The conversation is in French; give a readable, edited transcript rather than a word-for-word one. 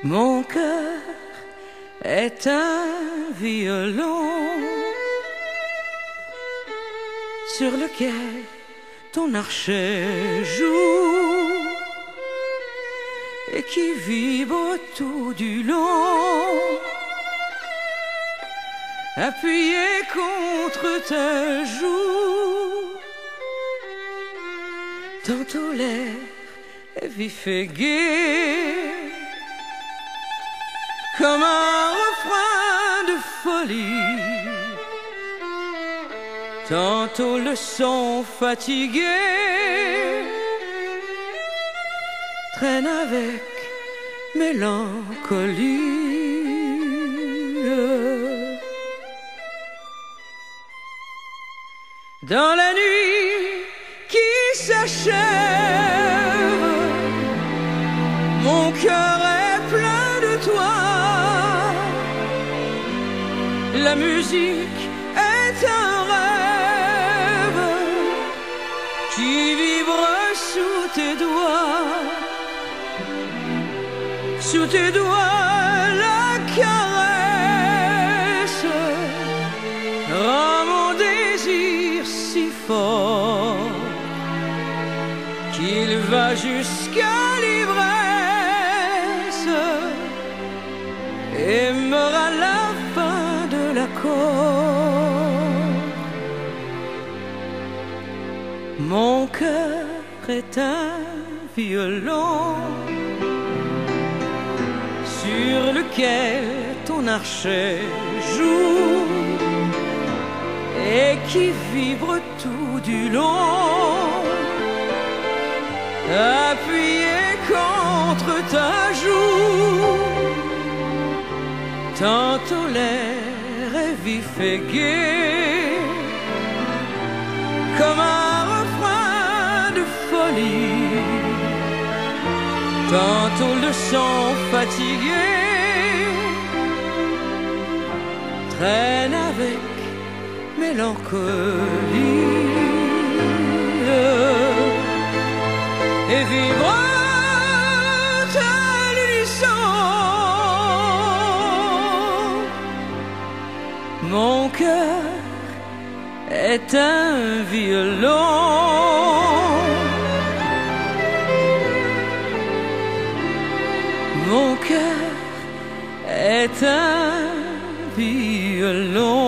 Mon cœur est un violon sur lequel ton archet joue et qui vibre tout du long, appuyé contre ta joue. Tantôt l'air est vif et gai, comme un refrain de folie. Tantôt le son fatigué traîne avec mélancolie. Dans la nuit qui s'achève, mon cœur est plein de toi. La musique est un rêve qui vibre sous tes doigts. Sous tes doigts, la caresse rend mon désir si fort qu'il va jusqu'à l'ivresse et meurt à la fin de l'accord. Mon cœur est un violon sur lequel ton archet joue et qui vibre tout du long, appuyé contre ta joue. Tantôt l'air est vif et gai, comme un refrain de folie. Tantôt le son fatigué traîne avec mélancolie et vibre à l'unisson. Mon cœur est un violon, mon cœur est un violon.